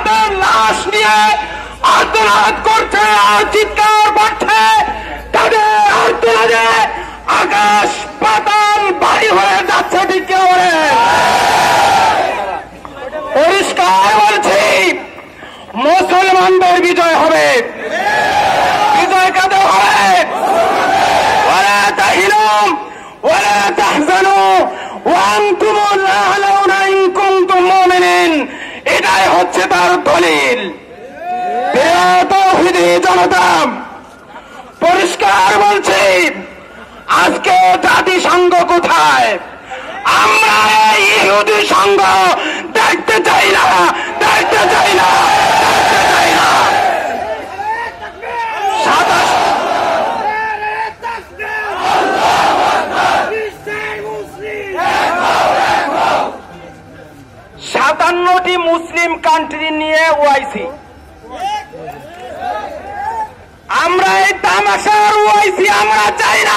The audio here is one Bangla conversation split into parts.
তাদের লাশ নিয়ে আর্তনাদ করছে আর চিৎকার করছে। তাদের আর্তনাদে আকাশ পাতাল বাড়ি হয়ে যাচ্ছে। ঠিক করে পরিষ্কার বলছি, মুসলমানদের বিজয় হবে। বিজয় কাদের হবে? ওয়ালা তাহিনু ওয়ালা তাহজানু ওয়া আনতুমুল আ'লাউনা ইন কুনতুম মুমিনিন। এটাই হচ্ছে তার দলিল। তাওহীদি জনতা, পরিষ্কার বলছি, আজকে জাতিসংঘ কোথায়? আমরা এই ইহুদি সংঘ দেখতে চাই না, দেখতে চাই না, দেখতে চাই না। 57টি মুসলিম কান্ট্রি নিয়ে ওআইসি। আমরা এই তামাশার ওআইসি আমরা চাই না।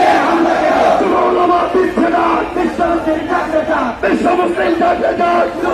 বিশ্ব মুসলিম জাতীয়